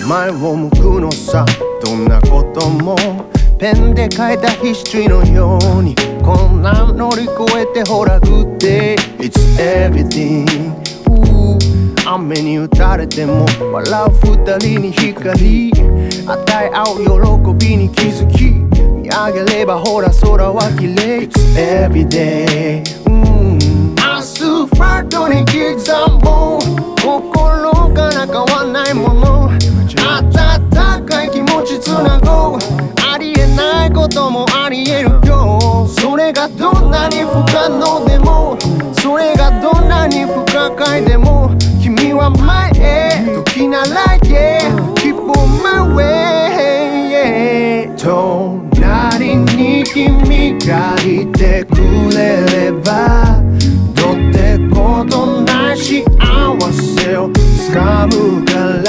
前を向くのさ、どんなこともペンで書いたヒストリーのように、こんなん乗り越えてほら Good day It's everything。 雨に打たれても笑う二人に光与え合う喜びに気づき、見上げればほら空は綺麗 It's everyday。 アスファルトに刻もう心から変わんないもの、温かい気持ちつなごう、ありえないこともありえるよ。それがどんなに不可能でも、それがどんなに不可解でも、君は前へ時なら Yeah Keep on my way。 隣に君がいてくれれば、どってことない幸せをつかむから、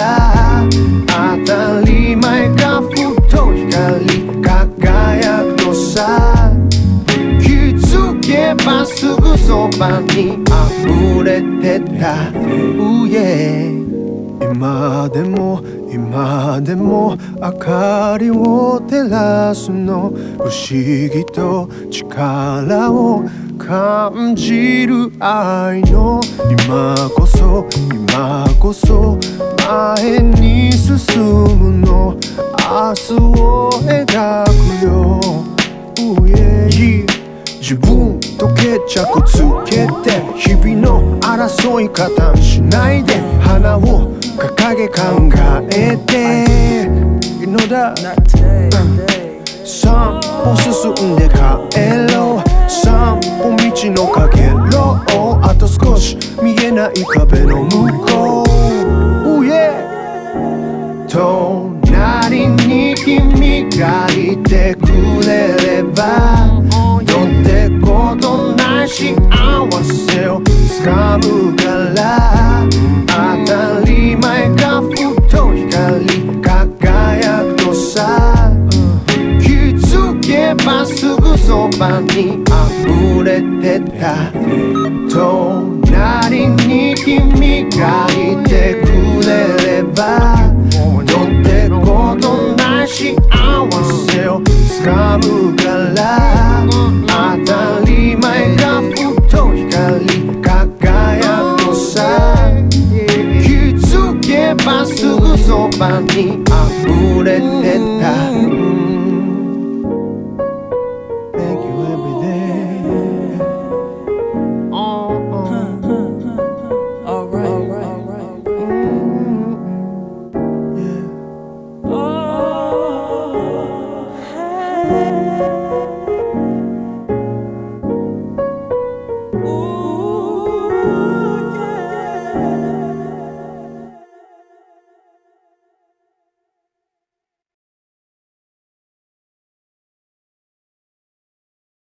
当たり前がふと光輝くのさ、気づけばすぐそばに溢れてた、今でも今でも明かりを照らすの、不思議と力を感じる愛の、今こそ前に進むの、明日を描くよ、自分と決着つけて、日々の争い加担しないで、花を掲げ考えていいのだ、散歩進んで帰ろう、散歩道のかけろう、あと少し見えない壁の向こう、隣に君がいてくれれば、どってことない幸せをつかむから、当たり前がふと光輝くのさ、気づけばすぐそばに溢れてた、隣に君がいてくれれば、どってことない幸せをつかむから、当たり前がふと光輝くのさ、気づけばすぐそばに溢れてた。